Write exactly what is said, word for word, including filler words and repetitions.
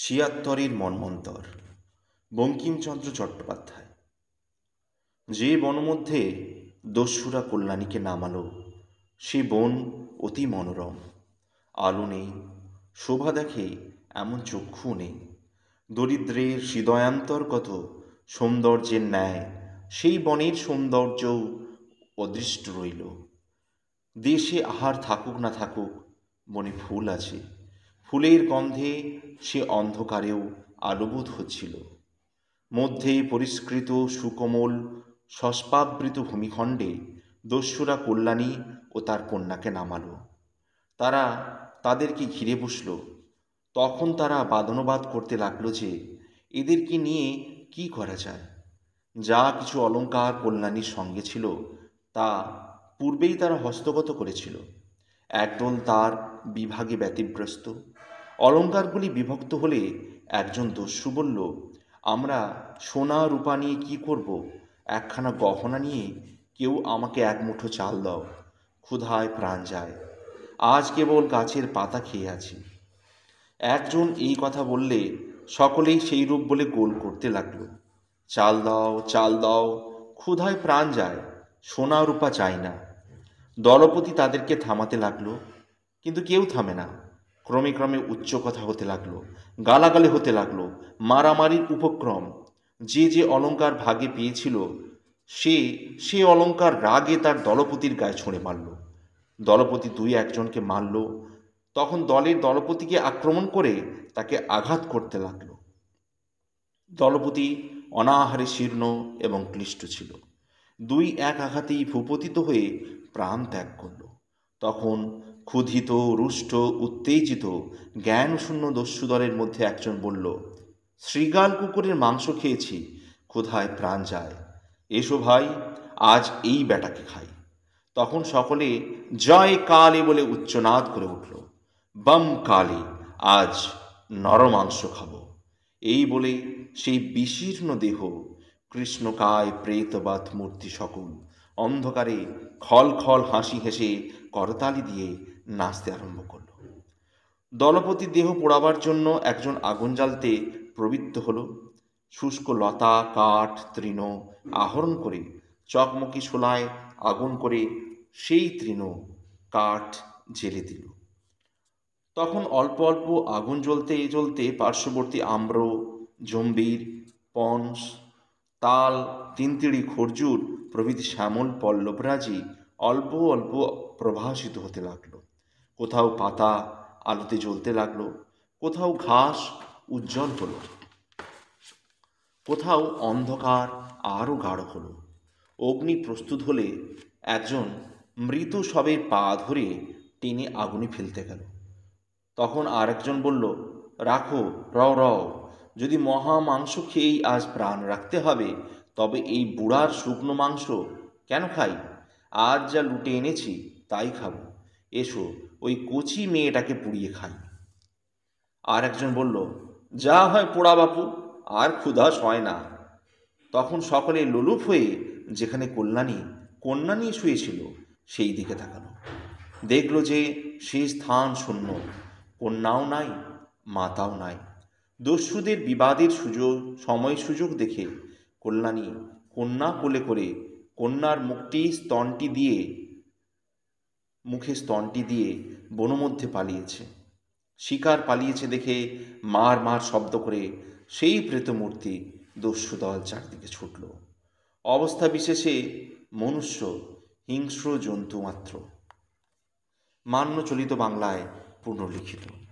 ছিয়াত্তরের মন্বন্তর। বঙ্কিমচন্দ্র চট্টোপাধ্যায়। যে বনমধ্যে দস্যুরা কল্যাণীকে নামালো, সে বন অতি মনোরম। আলো নেই, শোভা দেখে এমন চক্ষু নেই। দরিদ্রের হৃদয়ান্তর্গত সৌন্দর্যের ন্যায় সেই বনের সৌন্দর্যও অদৃষ্ট রইল। দেশে আহার থাকুক না থাকুক, বনে ফুল আছে। ফুলের গন্ধে সে অন্ধকারেও আলোবোধ হচ্ছিল। মধ্যে পরিষ্কৃত সুকোমল শস্পাবৃত ভূমিখণ্ডে দস্যুরা কল্যাণী ও তার কন্যাকে নামালো। তারা তাদেরকে ঘিরে বসল। তখন তারা বাদনবাদ করতে লাগলো যে এদেরকে নিয়ে কি করা যায়। যা কিছু অলঙ্কার কল্যাণীর সঙ্গে ছিল তা পূর্বেই তারা হস্তগত করেছিল। একদল তার বিভাগে ব্যতিব্যস্ত। অলঙ্কারগুলি বিভক্ত হলে একজন দস্যু বলল, আমরা সোনা রূপা নিয়ে কি করব? একখানা গহনা নিয়ে কেউ আমাকে এক মুঠো চাল দাও, ক্ষুধায় প্রাণ যায়, আজ কেবল গাছের পাতা খেয়ে আছি। একজন এই কথা বললে সকলেই সেই রূপ বলে গোল করতে লাগলো। চাল দাও, চাল দাও, ক্ষুধায় প্রাণ যায়, সোনা রূপা চাই না। দলপতি তাদেরকে থামাতে লাগলো, কিন্তু কেউ থামে না। ক্রমে ক্রমে উচ্চ কথা হতে লাগলো, গালাগালি হতে লাগলো, মারামারির উপক্রম। যে যে অলঙ্কার ভাগে পেয়েছিল সে সে অলঙ্কার রাগে তার দলপতির গায়ে ছুঁড়ে মারল। দলপতি দুই একজনকে মারল। তখন দলের দলপতিকে আক্রমণ করে তাকে আঘাত করতে লাগল। দলপতি অনাহারে শীর্ণ এবং ক্লিষ্ট ছিল। দুই এক আঘাতেই ভূপতিত হয়ে প্রাণ ত্যাগ করল। তখন ক্ষুধিত, রুষ্ট, উত্তেজিত, জ্ঞানশূন্য দস্যুদলের মধ্যে একজন বলল, শৃগাল কুকুরের মাংস খেয়েছি, ক্ষুধায় প্রাণ যায়, এসো ভাই, আজ এই বেটাকে খাই। তখন সকলে জয় কালী বলে উচ্চনাদ করে উঠল। বম কালী, আজ নরমাংস খাবো। এই বলে সেই বিশীর্ণ দেহ, কৃষ্ণকায় প্রেতবাত মূর্তি সকল অন্ধকারে খল খল হাসি হেসে করতালি দিয়ে নাচতে আরম্ভ করল। দলপতি দেহ পোড়াবার জন্য একজন আগুন জ্বালতে প্রবৃত্ত হল। শুষ্ক লতা, কাঠ, তৃণ আহরণ করে চকমকি শোলায় আগুন করে সেই তৃণ কাঠ জেলে দিল। তখন অল্প অল্প আগুন জ্বলতে জ্বলতে পার্শ্ববর্তী আম্র, জম্বির, পনস, তাল, তিনতিড়ি, খর্জুর প্রভৃতি শ্যামল পল্লবরাজি অল্প অল্প প্রভাসিত হতে লাগলো। কোথাও পাতা আলোতে জ্বলতে লাগলো, কোথাও ঘাস উজ্জ্বল হলো, কোথাও অন্ধকার আরও গাঢ় হলো। অগ্নি প্রস্তুত হলে একজন মৃত শবের পা ধরে টেনে আগুনে ফেলতে গেল। তখন আর একজন বলল, রাখো, রও রও, যদি মহা মাংস খেয়েই আজ প্রাণ রাখতে হবে তবে এই বুড়ার শুকনো মাংস কেন খাই? আজ যা লুটে এনেছি তাই খাবো। এসো, ওই কচি মেয়েটাকে পুড়িয়ে খাই। আর একজন বলল, যা হয় পোড়া বাপু, আর ক্ষুধা সয় না। তখন সকলে লোলুপ হয়ে যেখানে কল্যাণী কন্যা নিয়ে শুয়েছিল সেই দিকে তাকালো। দেখল যে সে স্থান শূন্য, কন্যাও নাই, মাতাও নাই। দস্যুদের বিবাদের সুযোগ সময় সুযোগ দেখে কল্যাণী কন্যা কোলে করে কন্যার মুখটি স্তনটি দিয়ে মুখে স্তনটি দিয়ে বনমধ্যে পালিয়েছে। শিকার পালিয়েছে দেখে মার মার শব্দ করে সেই প্রেতমূর্তি দস্যুদল চারদিকে ছুটল। অবস্থা বিশেষে মনুষ্য হিংস্র জন্তু মাত্র। মান্য চলিত বাংলায় পুনর্লিখিত।